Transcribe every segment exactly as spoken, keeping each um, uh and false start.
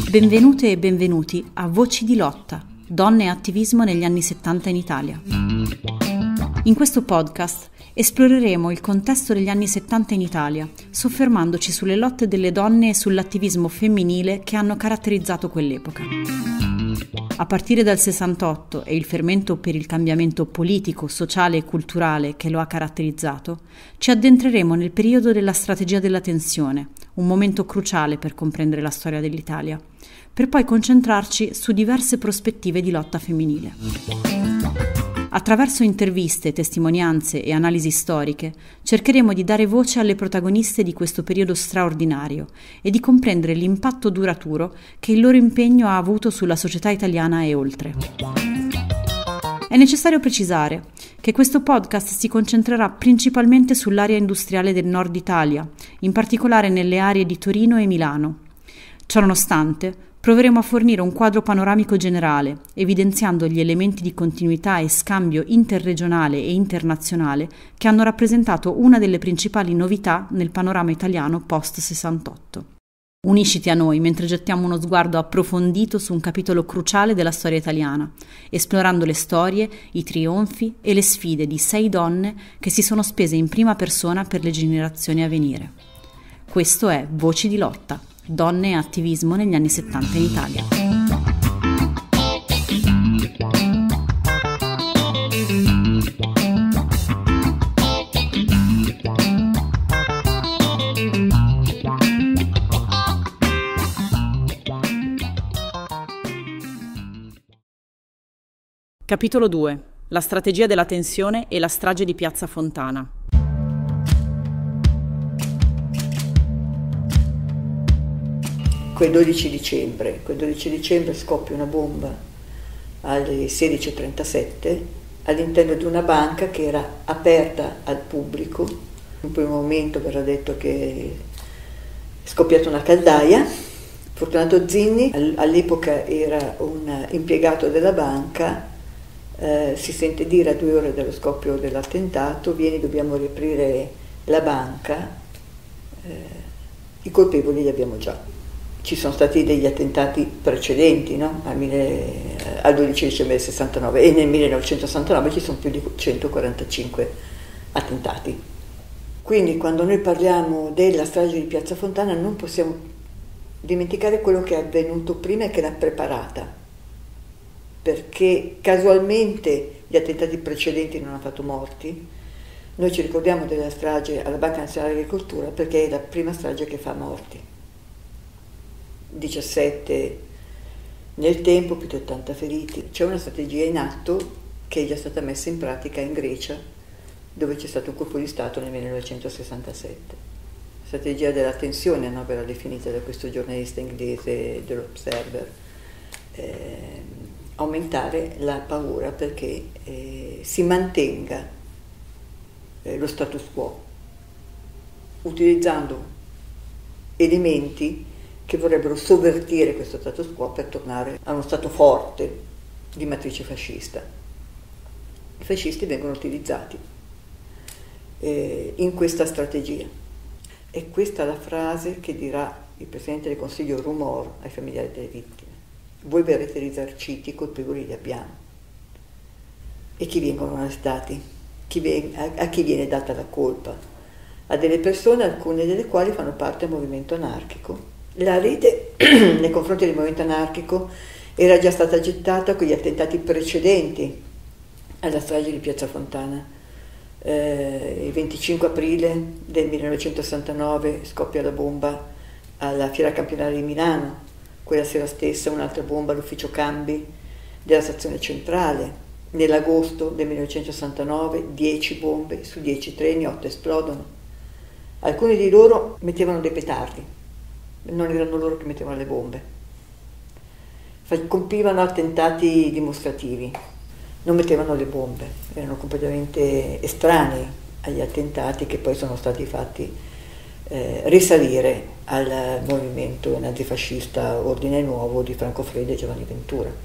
Benvenute e benvenuti a Voci di lotta, donne e attivismo negli anni settanta in Italia. In questo podcast esploreremo il contesto degli anni settanta in Italia, soffermandoci sulle lotte delle donne e sull'attivismo femminile che hanno caratterizzato quell'epoca. A partire dal sessantotto e il fermento per il cambiamento politico, sociale e culturale che lo ha caratterizzato, ci addentreremo nel periodo della strategia della tensione, un momento cruciale per comprendere la storia dell'Italia, per poi concentrarci su diverse prospettive di lotta femminile. Attraverso interviste, testimonianze e analisi storiche cercheremo di dare voce alle protagoniste di questo periodo straordinario e di comprendere l'impatto duraturo che il loro impegno ha avuto sulla società italiana e oltre. È necessario precisare che questo podcast si concentrerà principalmente sull'area industriale del nord Italia, in particolare nelle aree di Torino e Milano. Ciononostante, proveremo a fornire un quadro panoramico generale, evidenziando gli elementi di continuità e scambio interregionale e internazionale che hanno rappresentato una delle principali novità nel panorama italiano post sessantotto. Unisciti a noi mentre gettiamo uno sguardo approfondito su un capitolo cruciale della storia italiana, esplorando le storie, i trionfi e le sfide di sei donne che si sono spese in prima persona per le generazioni a venire. Questo è Voci di lotta, donne e attivismo negli anni settanta in Italia. Capitolo due. La strategia della tensione e la strage di Piazza Fontana. Quel dodici dicembre, quel dodici dicembre scoppia una bomba alle sedici e trentasette all'interno di una banca che era aperta al pubblico. In un primo momento verrà detto che è scoppiata una caldaia. Fortunato Zinni, all'epoca era un impiegato della banca, eh, si sente dire a due ore dallo scoppio dell'attentato: vieni, dobbiamo riaprire la banca, eh, i colpevoli li abbiamo già. Ci sono stati degli attentati precedenti, no? al, mille, al dodici dicembre del sessantanove, e nel millenovecentosessantanove ci sono più di centoquarantacinque attentati. Quindi quando noi parliamo della strage di Piazza Fontana non possiamo dimenticare quello che è avvenuto prima e che l'ha preparata, perché casualmente gli attentati precedenti non hanno fatto morti. Noi ci ricordiamo della strage alla Banca Nazionale dell'Agricoltura perché è la prima strage che fa morti. diciassette nel tempo, più di ottanta feriti. C'è una strategia in atto che è già stata messa in pratica in Grecia, dove c'è stato un colpo di Stato nel millenovecentosessantasette. La strategia della tensione, no, verrà definita da questo giornalista inglese dell'Observer. Eh, aumentare la paura perché eh, si mantenga eh, lo status quo, utilizzando elementi che vorrebbero sovvertire questo status quo per tornare a uno stato forte di matrice fascista. I fascisti vengono utilizzati eh, in questa strategia. E questa è la frase che dirà il Presidente del Consiglio Rumor ai familiari delle vittime: voi verrete risarciti, i colpevoli li abbiamo. E chi vengono arrestati? Chi veng- a, a chi viene data la colpa? A delle persone, alcune delle quali fanno parte del movimento anarchico. La rete nei confronti del movimento anarchico era già stata gettata con gli attentati precedenti alla strage di Piazza Fontana. Eh, il venticinque aprile del millenovecentosessantanove scoppia la bomba alla Fiera Campionale di Milano. Quella sera stessa un'altra bomba all'ufficio cambi della stazione centrale. Nell'agosto del millenovecentosessantanove dieci bombe su dieci treni, otto esplodono. Alcuni di loro mettevano dei petardi. Non erano loro che mettevano le bombe, compivano attentati dimostrativi, non mettevano le bombe, erano completamente estranei agli attentati che poi sono stati fatti eh, risalire al movimento nazifascista Ordine Nuovo di Franco Frede e Giovanni Ventura.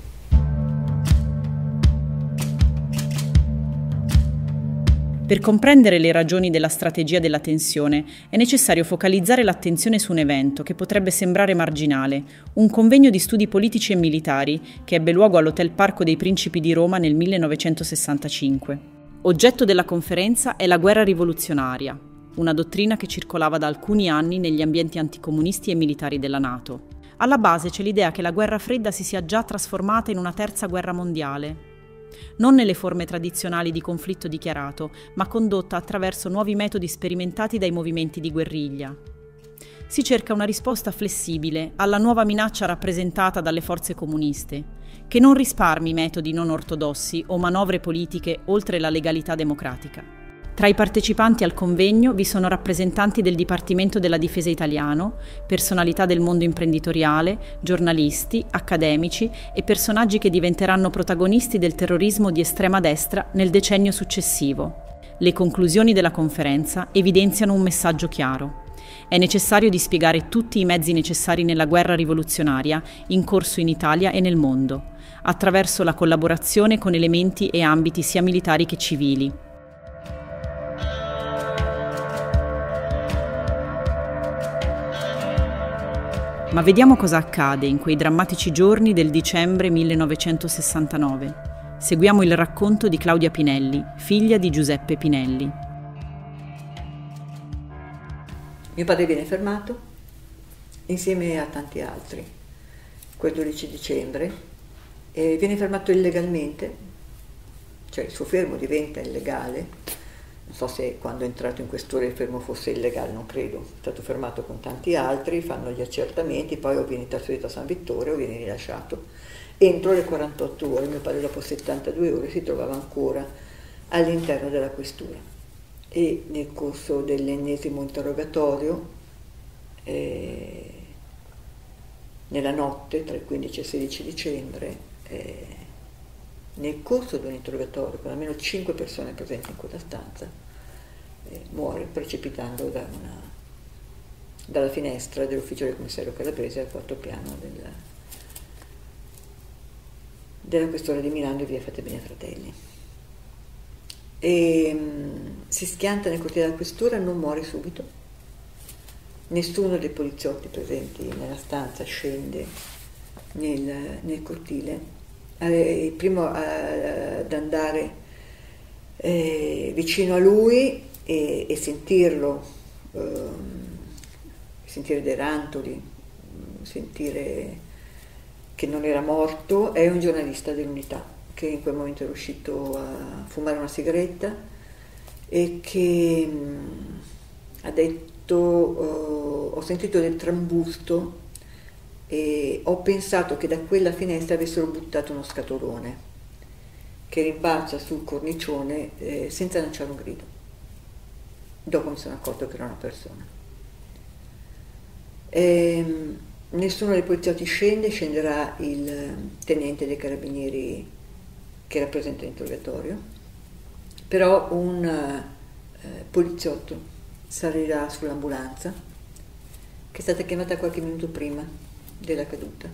Per comprendere le ragioni della strategia della tensione è necessario focalizzare l'attenzione su un evento che potrebbe sembrare marginale, un convegno di studi politici e militari che ebbe luogo all'Hotel Parco dei Principi di Roma nel millenovecentosessantacinque. Oggetto della conferenza è la guerra rivoluzionaria, una dottrina che circolava da alcuni anni negli ambienti anticomunisti e militari della NATO. Alla base c'è l'idea che la guerra fredda si sia già trasformata in una terza guerra mondiale, non nelle forme tradizionali di conflitto dichiarato, ma condotta attraverso nuovi metodi sperimentati dai movimenti di guerriglia. Si cerca una risposta flessibile alla nuova minaccia rappresentata dalle forze comuniste, che non risparmi metodi non ortodossi o manovre politiche oltre la legalità democratica. Tra i partecipanti al convegno vi sono rappresentanti del Dipartimento della Difesa italiano, personalità del mondo imprenditoriale, giornalisti, accademici e personaggi che diventeranno protagonisti del terrorismo di estrema destra nel decennio successivo. Le conclusioni della conferenza evidenziano un messaggio chiaro. È necessario dispiegare tutti i mezzi necessari nella guerra rivoluzionaria in corso in Italia e nel mondo, attraverso la collaborazione con elementi e ambiti sia militari che civili. Ma vediamo cosa accade in quei drammatici giorni del dicembre millenovecentosessantanove. Seguiamo il racconto di Claudia Pinelli, figlia di Giuseppe Pinelli. Mio padre viene fermato insieme a tanti altri quel dodici dicembre e viene fermato illegalmente, cioè il suo fermo diventa illegale. Non so se quando è entrato in questura il fermo fosse illegale, non credo. È stato fermato con tanti altri, fanno gli accertamenti, poi o viene trasferito a San Vittorio o viene rilasciato. Entro le quarantotto ore, mio padre dopo settantadue ore si trovava ancora all'interno della questura. E nel corso dell'ennesimo interrogatorio, eh, nella notte tra il quindici e il sedici dicembre, eh, nel corso di un interrogatorio con almeno cinque persone presenti in quella stanza, eh, muore precipitando da una, dalla finestra dell'ufficio del commissario Calabrese al quarto piano della, della questura di Milano e via Fatemini Fratelli. E mh, si schianta nel cortile della questura, non muore subito. Nessuno dei poliziotti presenti nella stanza scende nel, nel cortile. Il primo ad andare eh, vicino a lui e, e sentirlo, eh, sentire dei rantoli, sentire che non era morto, è un giornalista dell'Unità che in quel momento era uscito a fumare una sigaretta e che mh, ha detto uh, ho sentito del trambusto e ho pensato che da quella finestra avessero buttato uno scatolone che rimbalza sul cornicione eh, senza lanciare un grido. Dopo mi sono accorto che era una persona. E, nessuno dei poliziotti scende, scenderà il tenente dei carabinieri che rappresenta l'interrogatorio, però un eh, poliziotto salirà sull'ambulanza che è stata chiamata qualche minuto prima della caduta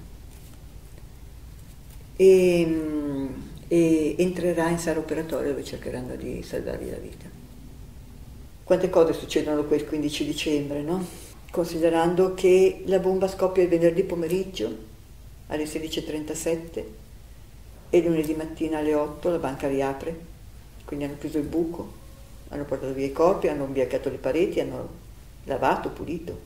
e, e entrerà in sala operatoria dove cercheranno di salvargli la vita. Quante cose succedono quel quindici dicembre, no? Considerando che la bomba scoppia il venerdì pomeriggio alle sedici e trentasette e lunedì mattina alle otto la banca riapre, quindi hanno chiuso il buco, hanno portato via i corpi, hanno imbiancato le pareti, hanno lavato, pulito.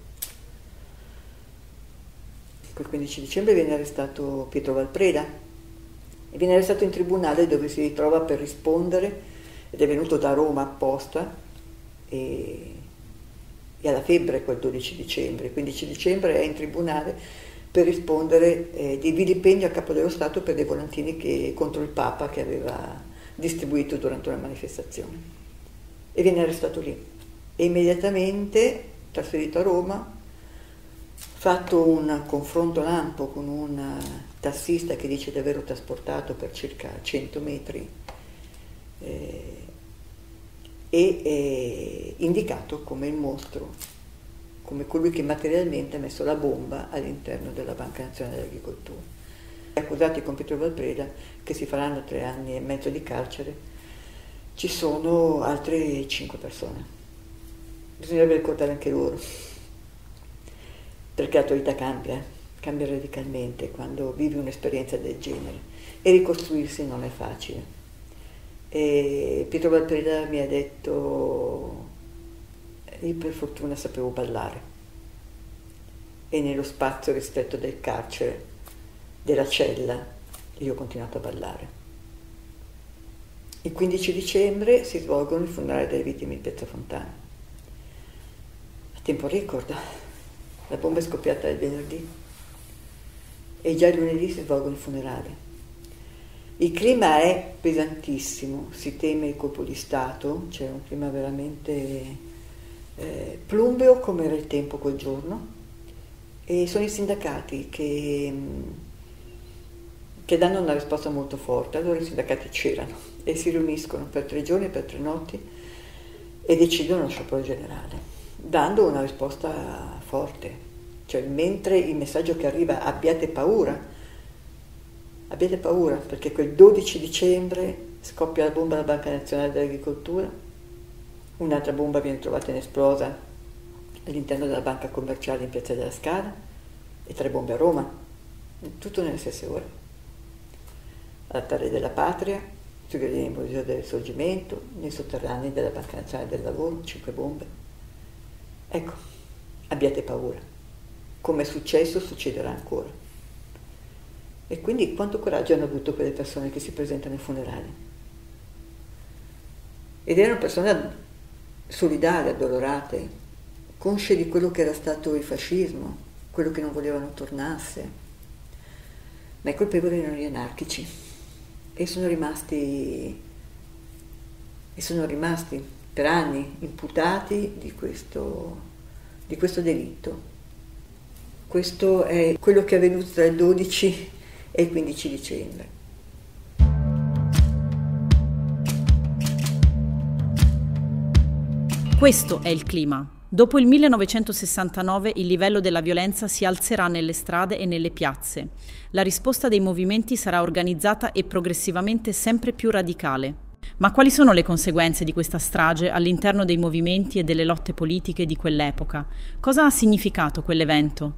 Quel quindici dicembre viene arrestato Pietro Valpreda e viene arrestato in tribunale dove si ritrova per rispondere ed è venuto da Roma apposta e, e alla febbre quel dodici dicembre. Il quindici dicembre è in tribunale per rispondere eh, di vilipendio a capo dello Stato per dei volantini che, contro il Papa che aveva distribuito durante una manifestazione e viene arrestato lì e immediatamente trasferito a Roma, fatto un confronto lampo con un tassista che dice di averlo trasportato per circa cento metri eh, e eh, indicato come il mostro, come colui che materialmente ha messo la bomba all'interno della Banca Nazionale dell'Agricoltura. Accusati con Pietro Valpreda che si faranno tre anni e mezzo di carcere ci sono altre cinque persone. Bisognerebbe ricordare anche loro, perché l'attualità cambia, cambia radicalmente quando vivi un'esperienza del genere e ricostruirsi non è facile. E Pietro Valperida mi ha detto: io per fortuna sapevo ballare, e nello spazio ristretto del carcere, della cella, io ho continuato a ballare. Il quindici dicembre si svolgono i funerali delle vittime di Piazza Fontana. A tempo record, la bomba è scoppiata il venerdì e già il lunedì si svolgono i funerali. Il clima è pesantissimo, si teme il colpo di Stato, c'è un clima veramente eh, plumbeo come era il tempo quel giorno, e sono i sindacati che, che danno una risposta molto forte. Allora i sindacati c'erano e si riuniscono per tre giorni, per tre notti, e decidono lo sciopero generale, dando una risposta forte. Cioè, mentre il messaggio che arriva, abbiate paura, abbiate paura, perché quel dodici dicembre scoppia la bomba alla Banca Nazionale dell'Agricoltura, un'altra bomba viene trovata inesplosa all'interno della banca commerciale in Piazza della Scala, e tre bombe a Roma, tutto nelle stesse ore. All'Altare della Patria, sui gradini del Museo del Risorgimento, nei sotterranei della Banca Nazionale del Lavoro, cinque bombe. Ecco, abbiate paura. Come è successo, succederà ancora. E quindi quanto coraggio hanno avuto quelle persone che si presentano ai funerali? Ed erano persone solidali, addolorate, consce di quello che era stato il fascismo, quello che non volevano tornasse, ma i colpevoli erano gli anarchici, e sono rimasti, e sono rimasti per anni imputati di questo, di questo delitto. Questo è quello che è avvenuto tra il dodici e il quindici dicembre. Questo è il clima. Dopo il millenovecentosessantanove il livello della violenza si alzerà nelle strade e nelle piazze. La risposta dei movimenti sarà organizzata e progressivamente sempre più radicale. Ma quali sono le conseguenze di questa strage all'interno dei movimenti e delle lotte politiche di quell'epoca? Cosa ha significato quell'evento?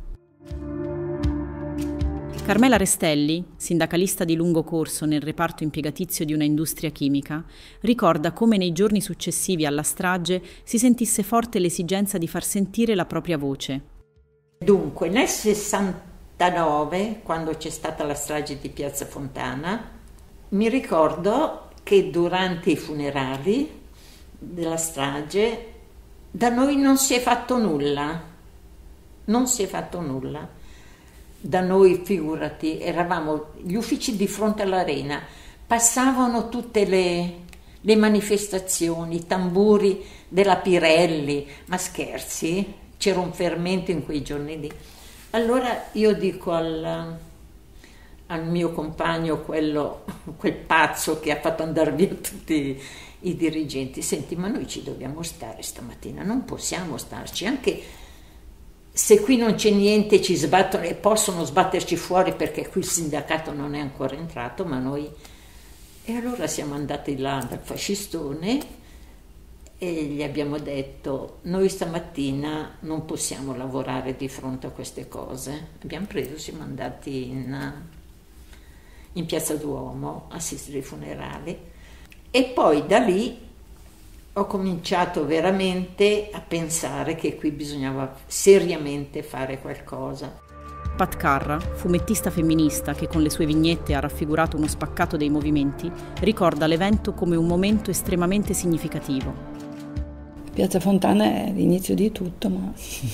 Carmela Restelli, sindacalista di lungo corso nel reparto impiegatizio di una industria chimica, ricorda come nei giorni successivi alla strage si sentisse forte l'esigenza di far sentire la propria voce. Dunque, nel sessantanove, quando c'è stata la strage di Piazza Fontana, mi ricordo che durante i funerali della strage da noi non si è fatto nulla, non si è fatto nulla. Da noi, figurati, eravamo gli uffici di fronte all'arena, passavano tutte le, le manifestazioni, i tamburi della Pirelli, ma scherzi, c'era un fermento in quei giorni lì. Allora io dico al, al mio compagno, quello, quel pazzo che ha fatto andare via tutti i dirigenti: senti, ma noi ci dobbiamo stare stamattina, non possiamo starci, anche se qui non c'è niente ci sbattono e possono sbatterci fuori perché qui il sindacato non è ancora entrato, ma noi... E allora siamo andati là dal fascistone e gli abbiamo detto: noi stamattina non possiamo lavorare di fronte a queste cose. Abbiamo preso, siamo andati in, in Piazza Duomo a assistere ai funerali, e poi da lì ho cominciato veramente a pensare che qui bisognava seriamente fare qualcosa. Pat Carra, fumettista femminista che con le sue vignette ha raffigurato uno spaccato dei movimenti, ricorda l'evento come un momento estremamente significativo. Piazza Fontana è l'inizio di tutto, ma,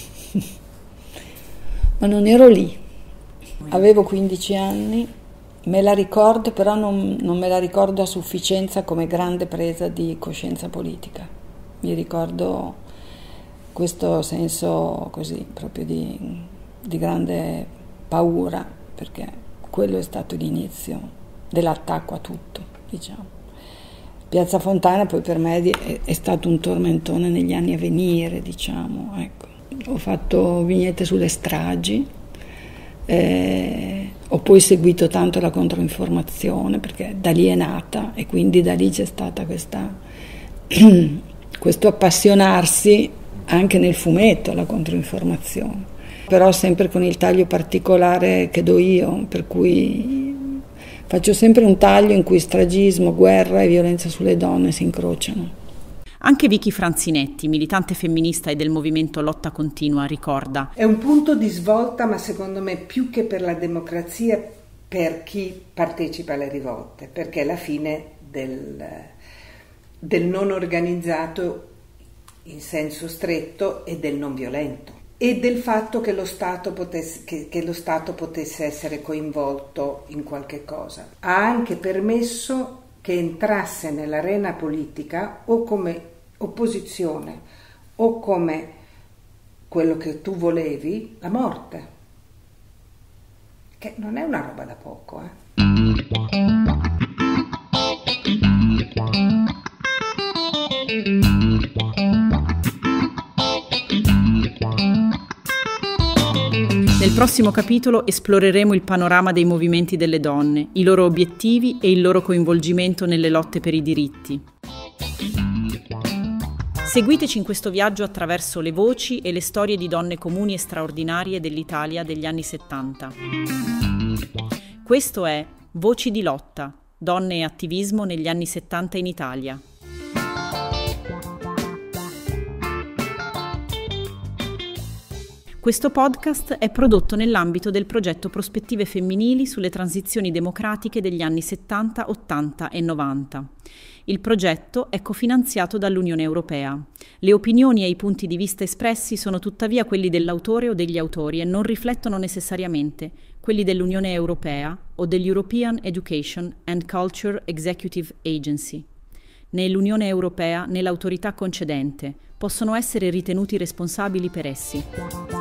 ma non ero lì. Avevo quindici anni, me la ricordo, però non, non me la ricordo a sufficienza come grande presa di coscienza politica. Mi ricordo questo senso così, proprio di, di grande paura, perché quello è stato l'inizio dell'attacco a tutto, diciamo. Piazza Fontana poi per me è, è stato un tormentone negli anni a venire, diciamo, ecco. Ho fatto vignette sulle stragi, eh, Ho poi seguito tanto la controinformazione perché da lì è nata e quindi da lì c'è stata questa, questo appassionarsi anche nel fumetto alla controinformazione, però sempre con il taglio particolare che do io, per cui faccio sempre un taglio in cui stragismo, guerra e violenza sulle donne si incrociano. Anche Vicky Franzinetti, militante femminista e del movimento Lotta Continua, ricorda: è un punto di svolta, ma secondo me più che per la democrazia, per chi partecipa alle rivolte, perché è la fine del, del non organizzato in senso stretto e del non violento, e del fatto che lo Stato potesse, che, che lo Stato potesse essere coinvolto in qualche cosa. Ha anche permesso che entrasse nell'arena politica o come opposizione o come quello che tu volevi, la morte, che non è una roba da poco, eh. Nel prossimo capitolo esploreremo il panorama dei movimenti delle donne, i loro obiettivi e il loro coinvolgimento nelle lotte per i diritti. Seguiteci in questo viaggio attraverso le voci e le storie di donne comuni e straordinarie dell'Italia degli anni settanta. Questo è Voci di lotta, donne e attivismo negli anni settanta in Italia. Questo podcast è prodotto nell'ambito del progetto Prospettive Femminili sulle transizioni democratiche degli anni settanta, ottanta e novanta. Il progetto è cofinanziato dall'Unione Europea. Le opinioni e i punti di vista espressi sono tuttavia quelli dell'autore o degli autori e non riflettono necessariamente quelli dell'Unione Europea o dell'European Education and Culture Executive Agency. Né l'Unione Europea né l'autorità concedente possono essere ritenuti responsabili per essi.